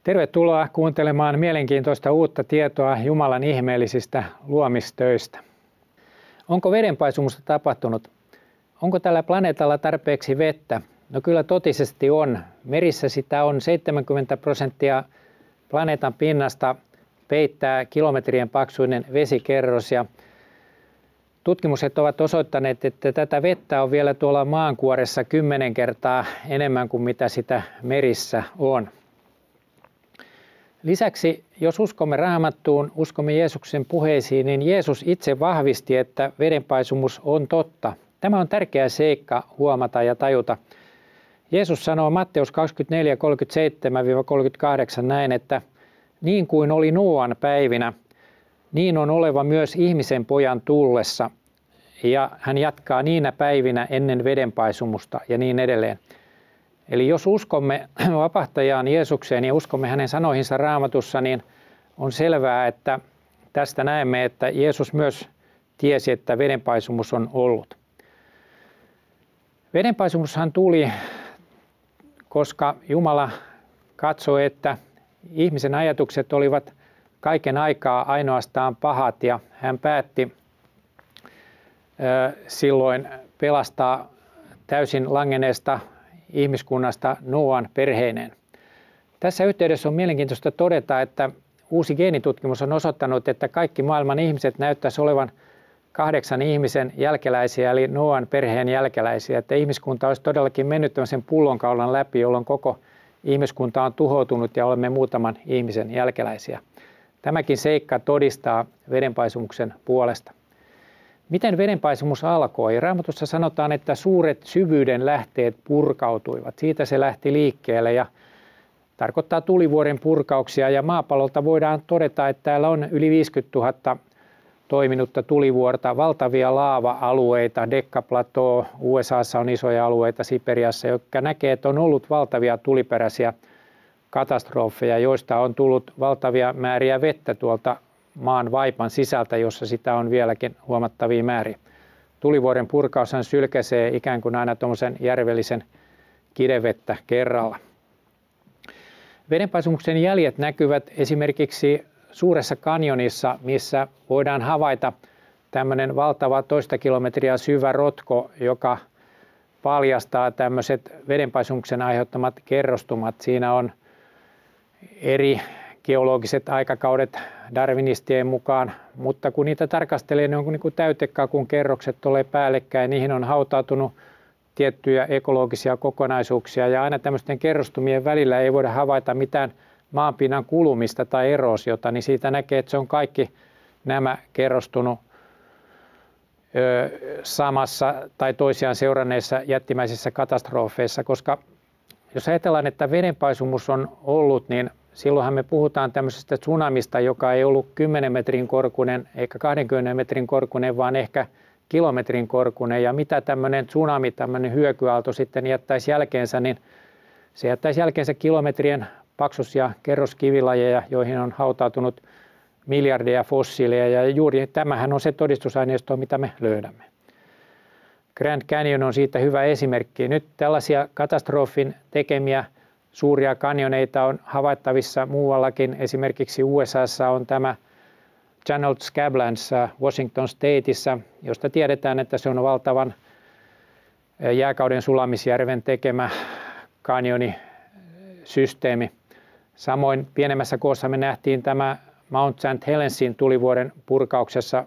Tervetuloa kuuntelemaan mielenkiintoista uutta tietoa Jumalan ihmeellisistä luomistöistä. Onko vedenpaisumusta tapahtunut? Onko tällä planeetalla tarpeeksi vettä? No kyllä totisesti on. Merissä sitä on 70% planeetan pinnasta peittää kilometrien paksuinen vesikerros. Ja tutkimukset ovat osoittaneet, että tätä vettä on vielä tuolla maankuoressa 10 kertaa enemmän kuin mitä sitä merissä on. Lisäksi, jos uskomme Raamattuun, uskomme Jeesuksen puheisiin, niin Jeesus itse vahvisti, että vedenpaisumus on totta. Tämä on tärkeä seikka huomata ja tajuta. Jeesus sanoo Matteus 24:37-38 näin, että niin kuin oli Nooan päivinä, niin on oleva myös ihmisen pojan tullessa. Ja hän jatkaa niinä päivinä ennen vedenpaisumusta ja niin edelleen. Eli jos uskomme vapahtajaan Jeesukseen ja uskomme hänen sanoihinsa Raamatussa, niin on selvää, että tästä näemme, että Jeesus myös tiesi, että vedenpaisumus on ollut. Vedenpaisumushan tuli, koska Jumala katsoi, että ihmisen ajatukset olivat kaiken aikaa ainoastaan pahat ja hän päätti silloin pelastaa täysin langenneesta ihmiskunnasta Nooan perheineen. Tässä yhteydessä on mielenkiintoista todeta, että uusi geenitutkimus on osoittanut, että kaikki maailman ihmiset näyttäisi olevan 8 ihmisen jälkeläisiä, eli Nooan perheen jälkeläisiä. Että ihmiskunta olisi todellakin mennyt tämmöisen pullonkaulan läpi, jolloin koko ihmiskunta on tuhoutunut ja olemme muutaman ihmisen jälkeläisiä. Tämäkin seikka todistaa vedenpaisumuksen puolesta. Miten vedenpaisumus alkoi? Raamatussa sanotaan, että suuret syvyyden lähteet purkautuivat. Siitä se lähti liikkeelle ja tarkoittaa tulivuoren purkauksia. Ja maapallolta voidaan todeta, että täällä on yli 50 000 toiminutta tulivuorta, valtavia laava-alueita, Dekkaplateau, USAssa on isoja alueita, Siperiassa, jotka näkee, että on ollut valtavia tuliperäisiä katastrofeja, joista on tullut valtavia määriä vettä tuolta maan vaipan sisältä, jossa sitä on vieläkin huomattavia määriä. Tulivuoren purkaushan sylkäisee ikään kuin aina tuommoisen järvellisen kidevettä kerralla. Vedenpaisumuksen jäljet näkyvät esimerkiksi Suuressa kanjonissa, missä voidaan havaita tämmöinen valtava 1 kilometriä syvä rotko, joka paljastaa tämmöiset vedenpaisumuksen aiheuttamat kerrostumat. Siinä on eri geologiset aikakaudet darwinistien mukaan, mutta kun niitä tarkastelee, ne on niin kuin täytekakun kerrokset tulee päällekkäin, niihin on hautautunut tiettyjä ekologisia kokonaisuuksia ja aina tämmöisten kerrostumien välillä ei voida havaita mitään maanpinnan kulumista tai eroosiota, niin siitä näkee, että se on kaikki nämä kerrostunut samassa tai toisiaan seuranneissa jättimäisissä katastrofeissa, koska jos ajatellaan, että vedenpaisumus on ollut, niin silloinhan me puhutaan tämmöisestä tsunamista, joka ei ollut 10 metrin korkuinen eikä 20 metrin korkuinen, vaan ehkä kilometrin korkuinen. Ja mitä tämmöinen tsunami, tämmöinen hyökyaalto sitten jättäisi jälkeensä, niin se jättäisi jälkeensä kilometrien paksuisia kerroskivilajeja, joihin on hautautunut miljardeja fossiileja. Ja juuri tämähän on se todistusaineisto, mitä me löydämme. Grand Canyon on siitä hyvä esimerkki. Nyt tällaisia katastrofin tekemiä suuria kanjoneita on havaittavissa muuallakin. Esimerkiksi USAssa on tämä Channel Scablands Washington Stateissa, josta tiedetään, että se on valtavan jääkauden sulamisjärven tekemä kanjonisysteemi. Samoin pienemmässä koossa me nähtiin tämä Mount St. Helensin tulivuoren purkauksessa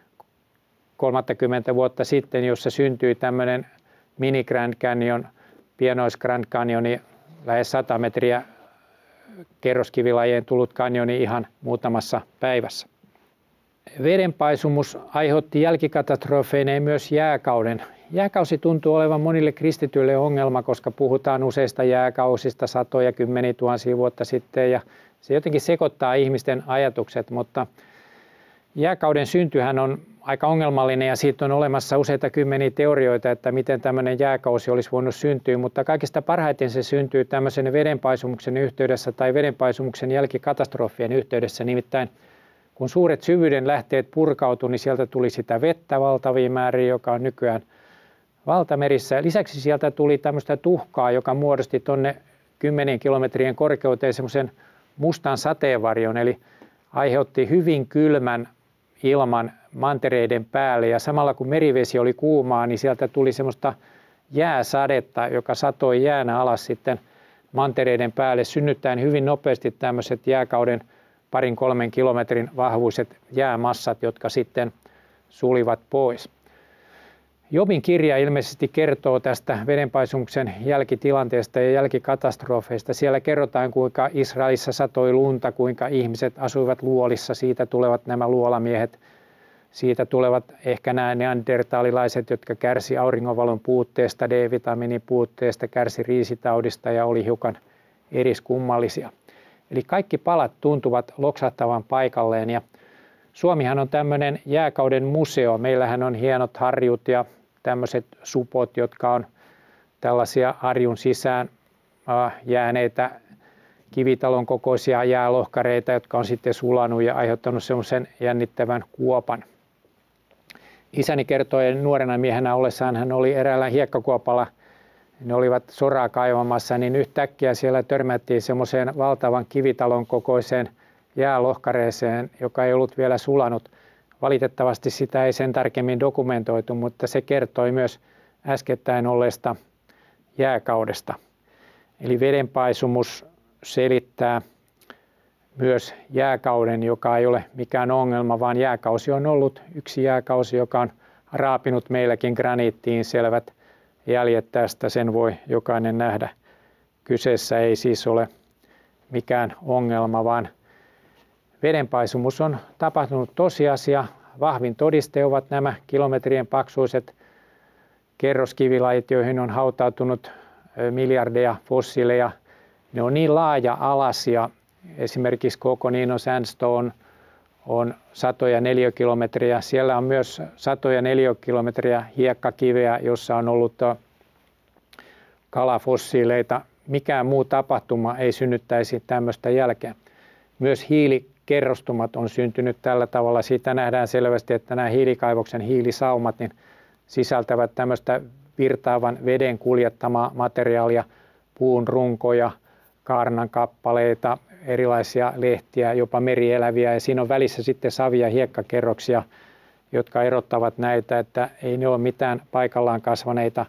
30 vuotta sitten, jossa syntyi tämmöinen mini Grand Canyon, pienois Grand Canyoni, lähes 100 metriä kerroskivilajeen tullut kanjoni ihan muutamassa päivässä. Vedenpaisumus aiheutti jälkikatastrofeineen myös jääkauden. Jääkausi tuntuu olevan monille kristityille ongelma, koska puhutaan useista jääkausista satoja, kymmeniä tuhansia vuotta sitten ja se jotenkin sekoittaa ihmisten ajatukset, mutta jääkauden syntyhän on aika ongelmallinen ja siitä on olemassa useita kymmeniä teorioita, että miten tämmöinen jääkausi olisi voinut syntyä, mutta kaikista parhaiten se syntyy tämmöisen vedenpaisumuksen yhteydessä tai vedenpaisumuksen jälkikatastrofien yhteydessä, nimittäin kun suuret syvyyden lähteet purkautui, niin sieltä tuli sitä vettä valtavia määriä, joka on nykyään valtamerissä. Lisäksi sieltä tuli tämmöistä tuhkaa, joka muodosti tuonne 10 kilometrien korkeuteen semmoisen mustan sateenvarjon, eli aiheutti hyvin kylmän ilman mantereiden päälle. Ja samalla kun merivesi oli kuumaa, niin sieltä tuli semmoista jääsadetta, joka satoi jäänä alas sitten mantereiden päälle, synnyttäen hyvin nopeasti tämmöiset jääkauden 2-3 kilometrin vahvuiset jäämassat, jotka sitten sulivat pois. Jobin kirja ilmeisesti kertoo tästä vedenpaisumuksen jälkitilanteesta ja jälkikatastrofeista. Siellä kerrotaan, kuinka Israelissa satoi lunta, kuinka ihmiset asuivat luolissa, siitä tulevat nämä luolamiehet. Siitä tulevat ehkä nämä neandertalilaiset, jotka kärsi auringonvalon puutteesta, D-vitamiinin puutteesta, kärsi riisitaudista ja oli hiukan eriskummallisia. Eli kaikki palat tuntuvat loksahtavan paikalleen ja Suomihan on tämmöinen jääkauden museo. Meillähän on hienot harjut ja tämmöiset supot, jotka on tällaisia harjun sisään jääneitä kivitalon kokoisia jäälohkareita, jotka on sitten sulanut ja aiheuttanut semmoisen jännittävän kuopan. Isäni kertoi nuorena miehenä ollessaan, hän oli eräällä hiekkakuopalla, ne olivat soraa kaivamassa, niin yhtäkkiä siellä törmättiin semmoiseen valtavan kivitalon kokoiseen jäälohkareeseen, joka ei ollut vielä sulanut. Valitettavasti sitä ei sen tarkemmin dokumentoitu, mutta se kertoi myös äskettäin olleesta jääkaudesta. Eli vedenpaisumus selittää myös jääkauden, joka ei ole mikään ongelma, vaan jääkausi on ollut yksi jääkausi, joka on raapinut meilläkin graniittiin selvät jäljet tästä. Sen voi jokainen nähdä. Kyseessä ei siis ole mikään ongelma, vaan vedenpaisumus on tapahtunut tosiasia. Vahvin todiste ovat nämä kilometrien paksuiset kerroskivilajit, joihin on hautautunut miljardeja fossiileja. Ne on niin laaja-alaisia. Esimerkiksi Coconinos Sandstone on satoja neliökilometriä. Siellä on myös satoja neliökilometriä hiekkakiveä, jossa on ollut kalafossiileita. Mikään muu tapahtuma ei synnyttäisi tämmöistä jälkeä. Myös hiilikerrostumat on syntynyt tällä tavalla. Siitä nähdään selvästi, että nämä hiilikaivoksen hiilisaumat niin sisältävät tämmöistä virtaavan veden kuljettamaa materiaalia, puun runkoja, kaarnan kappaleita, erilaisia lehtiä, jopa merieläviä. Ja siinä on välissä sitten savia hiekkakerroksia, jotka erottavat näitä, että ei ne ole mitään paikallaan kasvaneita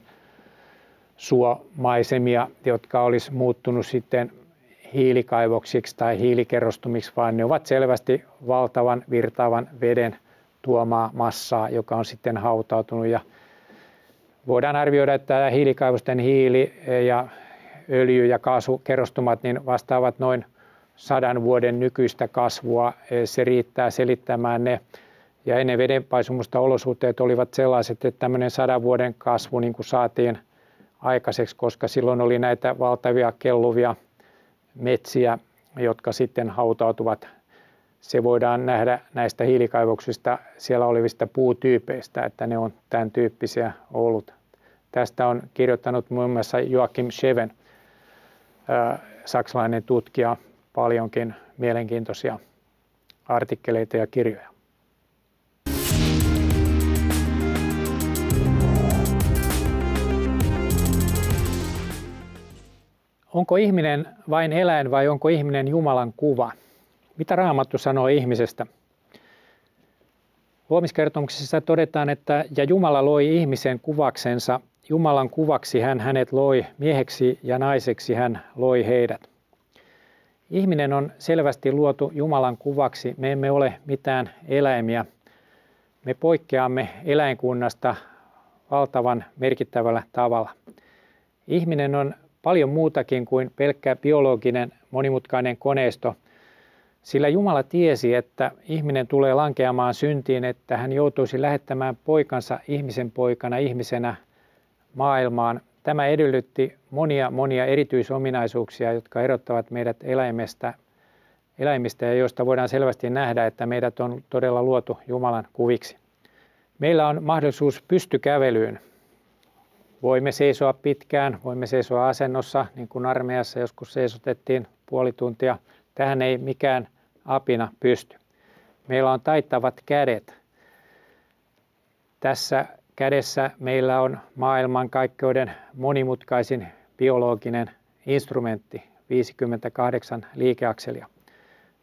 suomaisemia, jotka olisi muuttunut sitten hiilikaivoksiksi tai hiilikerrostumiksi, vaan ne ovat selvästi valtavan virtaavan veden tuomaa massaa, joka on sitten hautautunut. Ja voidaan arvioida, että hiilikaivosten hiili ja öljy- ja kaasukerrostumat niin vastaavat noin 100 vuoden nykyistä kasvua. Se riittää selittämään ne. Ja ennen vedenpaisumusta olosuhteet olivat sellaiset, että tämmöinen 100 vuoden kasvu niin kuin saatiin aikaiseksi, koska silloin oli näitä valtavia kelluvia metsiä, jotka sitten hautautuvat. Se voidaan nähdä näistä hiilikaivoksista siellä olevista puutyypeistä, että ne on tämän tyyppisiä ollut. Tästä on kirjoittanut muun muassa Joachim Scheven, saksalainen tutkija, paljonkin mielenkiintoisia artikkeleita ja kirjoja. Onko ihminen vain eläin vai onko ihminen Jumalan kuva? Mitä Raamattu sanoo ihmisestä? Luomiskertomuksessa todetaan, että ja Jumala loi ihmisen kuvaksensa. Jumalan kuvaksi hän hänet loi, mieheksi ja naiseksi hän loi heidät. Ihminen on selvästi luotu Jumalan kuvaksi. Me emme ole mitään eläimiä. Me poikkeamme eläinkunnasta valtavan merkittävällä tavalla. Ihminen on paljon muutakin kuin pelkkä biologinen monimutkainen koneisto, sillä Jumala tiesi, että ihminen tulee lankeamaan syntiin, että hän joutuisi lähettämään poikansa ihmisen poikana, ihmisenä maailmaan. Tämä edellytti monia erityisominaisuuksia, jotka erottavat meidät eläimistä ja joista voidaan selvästi nähdä, että meidät on todella luotu Jumalan kuviksi. Meillä on mahdollisuus pystykävelyyn. Voimme seisoa pitkään, voimme seisoa asennossa, niin kuin armeijassa joskus seisotettiin puoli tuntia. Tähän ei mikään apina pysty. Meillä on taitavat kädet. Tässä kädessä meillä on maailmankaikkeuden monimutkaisin biologinen instrumentti, 58 liikeakselia.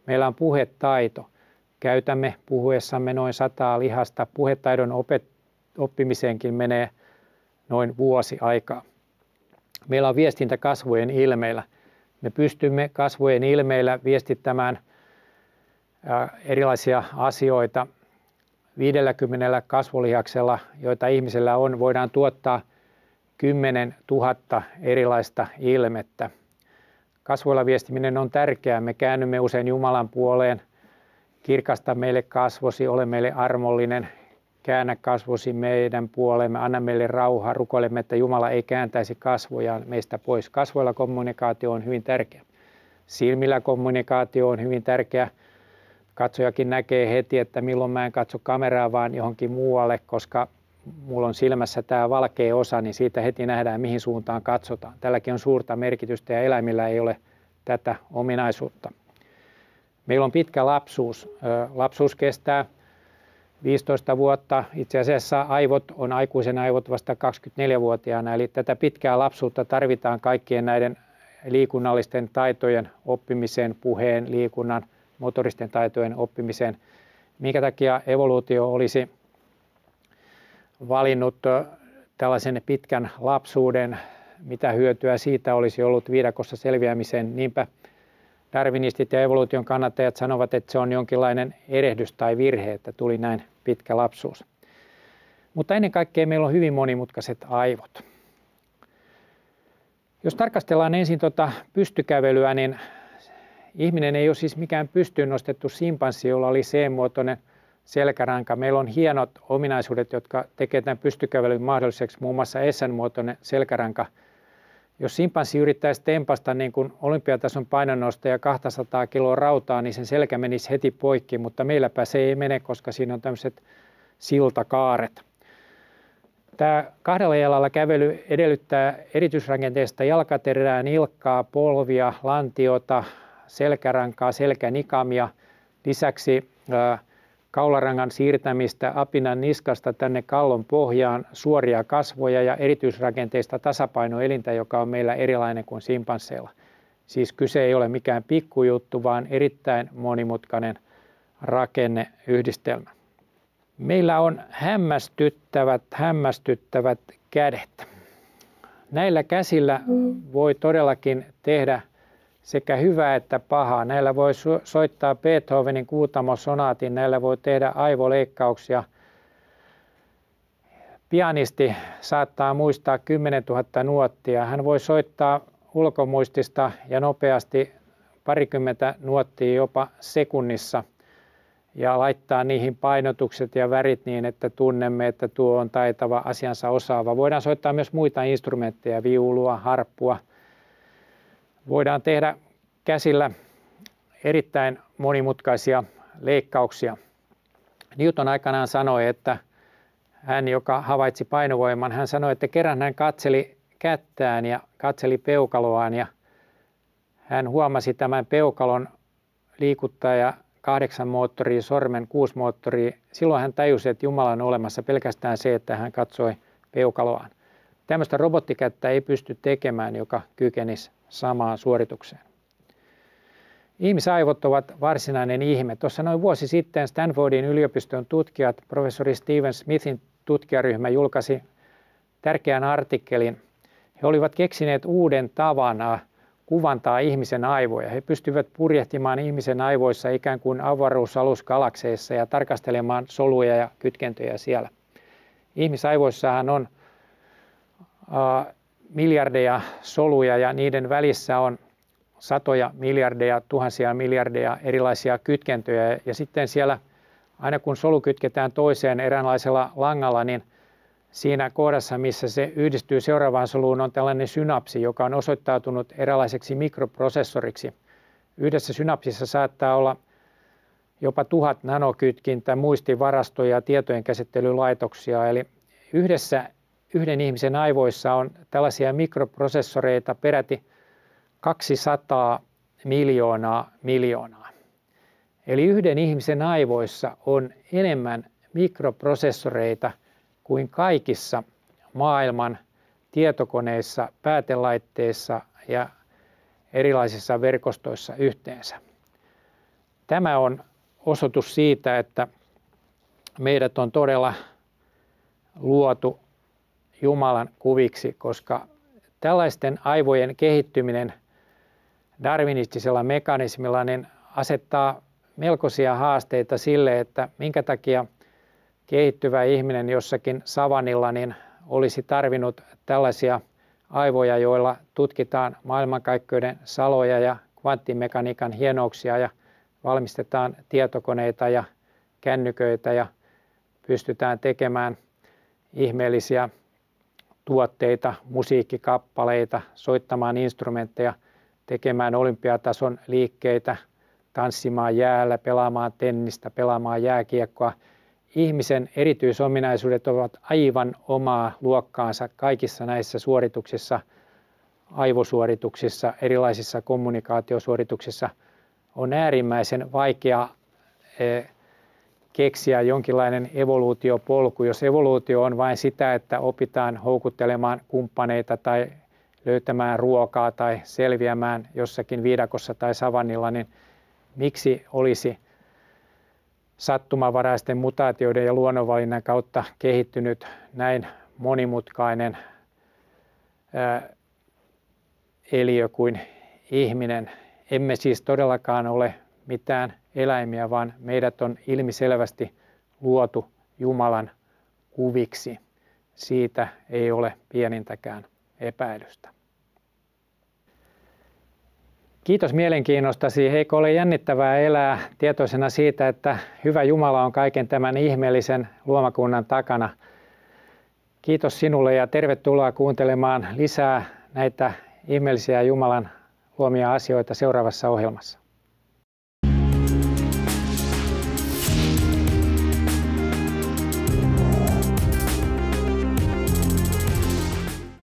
Meillä on puhetaito. Käytämme puhuessamme noin 100 lihasta. Puhetaidon oppimiseenkin menee noin vuosi aikaa. Meillä on viestintä kasvojen ilmeillä. Me pystymme kasvojen ilmeillä viestittämään erilaisia asioita. 50 kasvolihaksella, joita ihmisellä on, voidaan tuottaa 10 000 erilaista ilmettä. Kasvoilla viestiminen on tärkeää. Me käännymme usein Jumalan puoleen. Kirkasta meille kasvosi, ole meille armollinen. Käännä kasvosi meidän puoleemme, anna meille rauhaa. Rukoilemme, että Jumala ei kääntäisi kasvojaan meistä pois. Kasvoilla kommunikaatio on hyvin tärkeä. Silmillä kommunikaatio on hyvin tärkeä. Katsojakin näkee heti, että milloin mä en katso kameraa, vaan johonkin muualle, koska mulla on silmässä tämä valkea osa, niin siitä heti nähdään, mihin suuntaan katsotaan. Tälläkin on suurta merkitystä ja eläimillä ei ole tätä ominaisuutta. Meillä on pitkä lapsuus. Lapsuus kestää 15 vuotta. Itse asiassa aivot on aikuisen aivot vasta 24-vuotiaana, eli tätä pitkää lapsuutta tarvitaan kaikkien näiden liikunnallisten taitojen oppimiseen, puheen, liikunnan, motoristen taitojen oppimiseen. Minkä takia evoluutio olisi valinnut tällaisen pitkän lapsuuden, mitä hyötyä siitä olisi ollut viidakossa selviämiseen. Niinpä darwinistit ja evoluution kannattajat sanovat, että se on jonkinlainen erehdys tai virhe, että tuli näin pitkä lapsuus. Mutta ennen kaikkea meillä on hyvin monimutkaiset aivot. Jos tarkastellaan ensin pystykävelyä, niin ihminen ei ole siis mikään pystyyn nostettu simpanssi, jolla oli C-muotoinen selkäranka. Meillä on hienot ominaisuudet, jotka tekevät tämän pystykävelyn mahdolliseksi, muun muassa S-muotoinen selkäranka. Jos simpanssi yrittäisi tempasta niin kuin olympiatason painonnosta ja 200 kiloa rautaa, niin sen selkä menisi heti poikki, mutta meilläpä se ei mene, koska siinä on tämmöiset siltakaaret. Tämä kahdella jalalla kävely edellyttää erityisrakenteesta jalkaterää, nilkkaa, polvia, lantiota, selkärankaa, selkänikamia. Lisäksi kaularangan siirtämistä apinan niskasta tänne kallon pohjaan, suoria kasvoja ja erityisrakenteista tasapainoelintä, joka on meillä erilainen kuin simpansseilla. Siis kyse ei ole mikään pikkujuttu, vaan erittäin monimutkainen rakenneyhdistelmä. Meillä on hämmästyttävät kädet. Näillä käsillä voi todellakin tehdä sekä hyvää että pahaa. Näillä voi soittaa Beethovenin kuutamosonaatin, näillä voi tehdä aivoleikkauksia. Pianisti saattaa muistaa 10 000 nuottia. Hän voi soittaa ulkomuistista ja nopeasti 20 nuottia jopa sekunnissa ja laittaa niihin painotukset ja värit niin, että tunnemme, että tuo on taitava, asiansa osaava. Voidaan soittaa myös muita instrumentteja, viulua, harppua. Voidaan tehdä käsillä erittäin monimutkaisia leikkauksia. Newton aikanaan sanoi, että hän, joka havaitsi painovoiman, hän sanoi, että kerran hän katseli kättään ja katseli peukaloaan ja hän huomasi tämän peukalon liikuttaa ja 8 moottoria, sormen 6 moottoria. Silloin hän tajusi, että Jumala on olemassa pelkästään se, että hän katsoi peukaloaan. Tämmöistä robottikättä ei pysty tekemään, joka kykenisi samaan suoritukseen. Ihmisaivot ovat varsinainen ihme. Tuossa noin vuosi sitten Stanfordin yliopiston tutkijat, professori Steven Smithin tutkijaryhmä julkaisi tärkeän artikkelin. He olivat keksineet uuden tavan kuvantaa ihmisen aivoja. He pystyvät purjehtimaan ihmisen aivoissa ikään kuin avaruusalusgalakseissa ja tarkastelemaan soluja ja kytkentöjä siellä. Ihmisaivoissahan on miljardeja soluja ja niiden välissä on satoja miljardeja, tuhansia miljardeja erilaisia kytkentöjä. Ja sitten siellä, aina kun solu kytketään toiseen eräänlaisella langalla, niin siinä kohdassa, missä se yhdistyy seuraavaan soluun, on tällainen synapsi, joka on osoittautunut eräänlaiseksi mikroprosessoriksi. Yhdessä synapsissa saattaa olla jopa 1000 nanokytkintä, muistivarastoja ja tietojenkäsittelylaitoksia. Eli yhden ihmisen aivoissa on tällaisia mikroprosessoreita peräti 200 miljoonaa. Eli yhden ihmisen aivoissa on enemmän mikroprosessoreita kuin kaikissa maailman tietokoneissa, päätelaitteissa ja erilaisissa verkostoissa yhteensä. Tämä on osoitus siitä, että meidät on todella luotu Jumalan kuviksi, koska tällaisten aivojen kehittyminen darwinistisella mekanismilla niin asettaa melkoisia haasteita sille, että minkä takia kehittyvä ihminen jossakin savannilla niin olisi tarvinnut tällaisia aivoja, joilla tutkitaan maailmankaikkeuden saloja ja kvanttimekaniikan hienouksia ja valmistetaan tietokoneita ja kännyköitä ja pystytään tekemään ihmeellisiä tuotteita, musiikkikappaleita, soittamaan instrumentteja, tekemään olympiatason liikkeitä, tanssimaan jäällä, pelaamaan tennistä, pelaamaan jääkiekkoa. Ihmisen erityisominaisuudet ovat aivan omaa luokkaansa kaikissa näissä suorituksissa, aivosuorituksissa, erilaisissa kommunikaatiosuorituksissa. On äärimmäisen vaikea keksiä jonkinlainen evoluutiopolku, jos evoluutio on vain sitä, että opitaan houkuttelemaan kumppaneita tai löytämään ruokaa tai selviämään jossakin viidakossa tai savannilla, niin miksi olisi sattumanvaraisten mutaatioiden ja luonnonvalinnan kautta kehittynyt näin monimutkainen eliö kuin ihminen? Emme siis todellakaan ole mitään eläimiä, vaan meidät on ilmiselvästi luotu Jumalan kuviksi. Siitä ei ole pienintäkään epäilystä. Kiitos mielenkiinnostasi. Eikö ole jännittävää elää tietoisena siitä, että hyvä Jumala on kaiken tämän ihmeellisen luomakunnan takana. Kiitos sinulle ja tervetuloa kuuntelemaan lisää näitä ihmeellisiä Jumalan luomia asioita seuraavassa ohjelmassa.